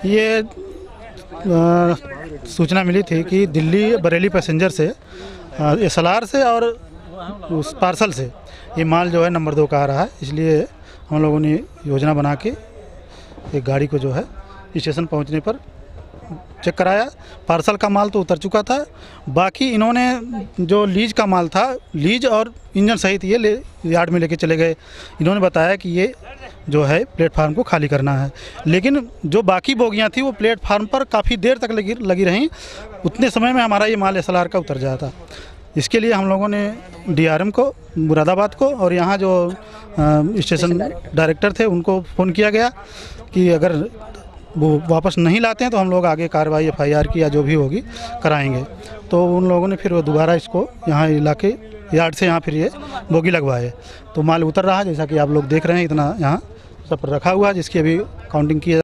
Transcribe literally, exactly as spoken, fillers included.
ये आ, सूचना मिली थी कि दिल्ली बरेली पैसेंजर से एसएलआर से और उस पार्सल से ये माल जो है नंबर दो का आ रहा है, इसलिए हम लोगों ने योजना बना के एक गाड़ी को जो है स्टेशन पहुंचने पर चेक कराया। पार्सल का माल तो उतर चुका था, बाकी इन्होंने जो लीज का माल था, लीज और इंजन सहित ये ले यार्ड में लेके चले गए। इन्होंने बताया कि ये जो है प्लेटफार्म को खाली करना है, लेकिन जो बाकी बोगियां थी वो प्लेटफार्म पर काफ़ी देर तक लगी लगी रहीं। उतने समय में हमारा ये माल एसएलआर का उतर जाता। इसके लिए हम लोगों ने डीआरएम को मुरादाबाद को और यहाँ जो स्टेशन डायरेक्टर थे उनको फ़ोन किया गया कि अगर वो वापस नहीं लाते हैं तो हम लोग आगे कार्रवाई एफआईआर की या जो भी होगी कराएंगे। तो उन लोगों ने फिर वो दोबारा इसको यहाँ इलाके यार्ड से यहाँ फिर ये बोगी लगवाए, तो माल उतर रहा है जैसा कि आप लोग देख रहे हैं। इतना यहाँ सब रखा हुआ है जिसकी अभी काउंटिंग की